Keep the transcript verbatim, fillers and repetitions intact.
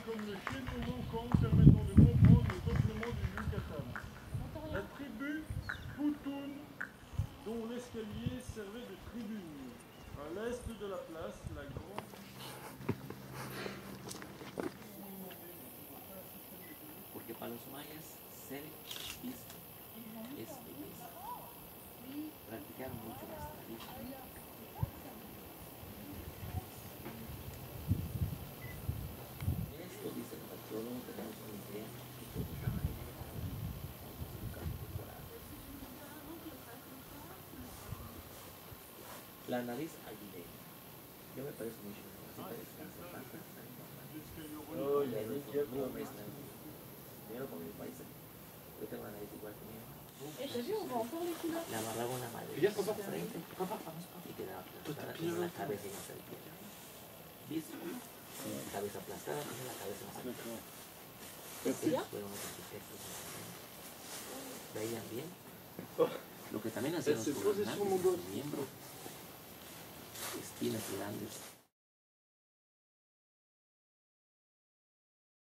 comme le chaînon manquant permettant de comprendre le peuplement du Yucatan. La tribu Putun, dont l'escalier servait de tribune. À l'est de la place, la grande... Porque para los mayas ser visto es belleza. Practicaron mucho la tradición. Esto dice el patrón, tenemos una idea y todo está ahí. Un campo decorado. La nariz aguileña. Yo me parezco mucho a la nariz de zapata. Oh, la nariz ya No me es nada. Primero con mi país. Yo tengo la nariz igual que mi mamá. Et t'as vu, on va encore les couleurs. La amarraba una madre Ya, en papá. la frente y quedaba aplastada con la cabeza en la serpiente. ¿Viste? Cabeza aplastada, tiene la cabeza en la serpiente. Estos fueron los arquitectos. ¿Veían bien? Lo que también hacían los gobernantes, su miembro, espinas grandes.